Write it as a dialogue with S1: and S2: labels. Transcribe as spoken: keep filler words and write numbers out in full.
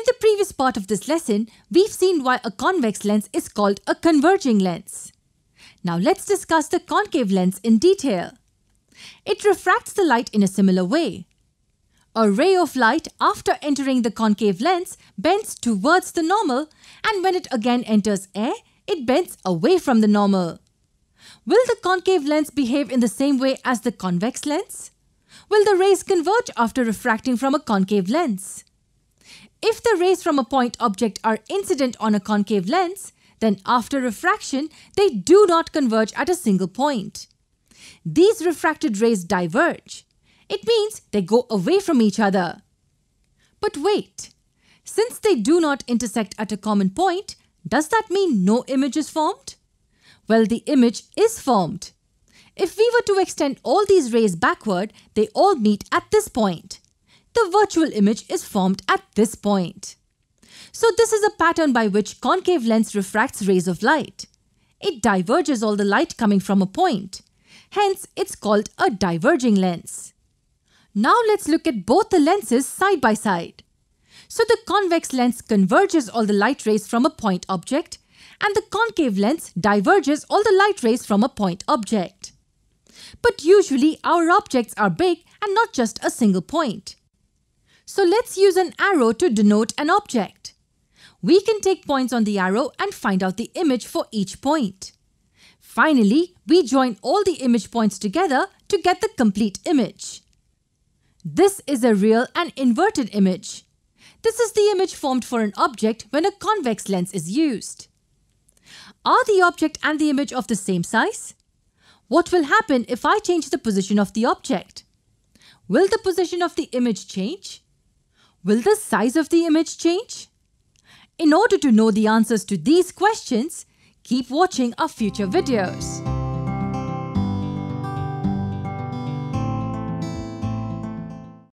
S1: the previous part of this lesson, we've seen why a convex lens is called a converging lens. Now let's discuss the concave lens in detail. It refracts the light in a similar way. A ray of light after entering the concave lens bends towards the normal, and when it again enters air, it bends away from the normal. Will the concave lens behave in the same way as the convex lens? Will the rays converge after refracting from a concave lens? If the rays from a point object are incident on a concave lens, then after refraction, they do not converge at a single point. These refracted rays diverge. It means they go away from each other. But wait, since they do not intersect at a common point, does that mean no image is formed? Well, the image is formed. If we were to extend all these rays backward, they all meet at this point. The virtual image is formed at this point. So this is a pattern by which concave lens refracts rays of light. It diverges all the light coming from a point. Hence, it's called a diverging lens. Now let's look at both the lenses side by side. So the convex lens converges all the light rays from a point object, and the concave lens diverges all the light rays from a point object. But usually our objects are big and not just a single point. So let's use an arrow to denote an object. We can take points on the arrow and find out the image for each point. Finally, we join all the image points together to get the complete image. This is a real and inverted image. This is the image formed for an object when a convex lens is used. Are the object and the image of the same size? What will happen if I change the position of the object? Will the position of the image change? Will the size of the image change? In order to know the answers to these questions, keep watching our future videos.